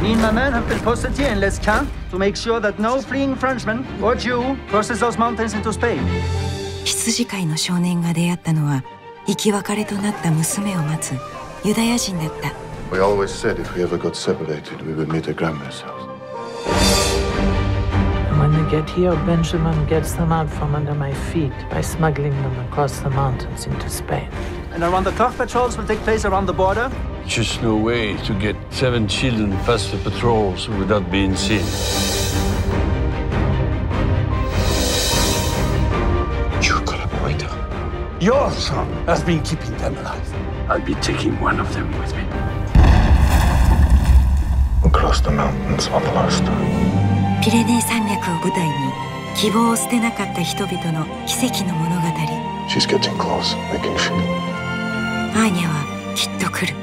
Me and my men have been posted here in Les Cains to make sure that no fleeing Frenchman or Jew crosses those mountains into Spain. 羊飼いの少年が出会ったのは生き別れとなった娘を待つユダヤ人だった。 We always said if we ever got separated, we would meet at grandma's house. When they get here, Benjamin gets them out from under my feet by smuggling them across the mountains into Spain. And around the Tocht patrols will take place around the border. Just no way to get 7 children past the patrols without being seen. You got a boy there. Your son has been keeping them alive. I'll be taking one of them with me. We'll cross the mountains one last time. ピレネー山脈を舞台に希望を捨てなかった人々の奇跡の物語。 She's getting close. I can feel it. アーニャはきっと来る。